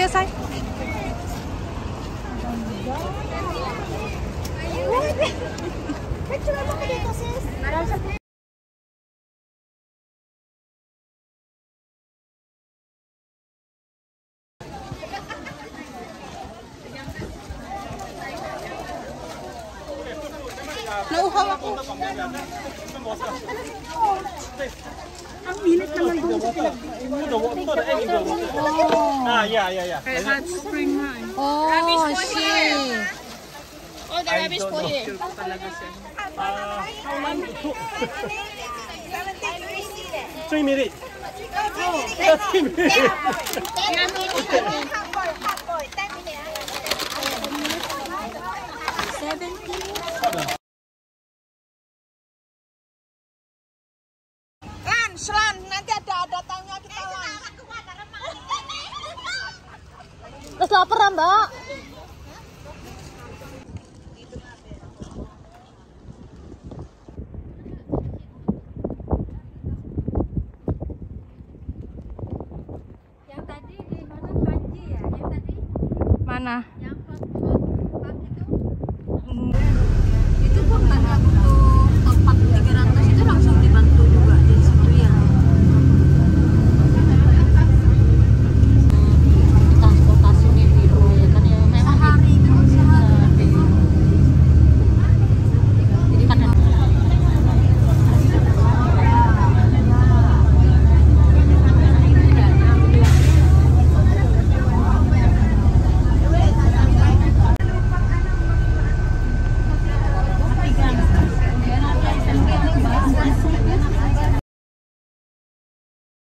ya, say. Nauhaw ako. Ang init naman doon sa Kaya hot spring nga eh. Oh, shit. Oh, the rubbish po here. Talaga siya. 3 minutes. Selan, nanti ada datangnya kita lan. Terus lapar, Mbak. Yang tadi di mana Panji ya? Yang tadi Mana?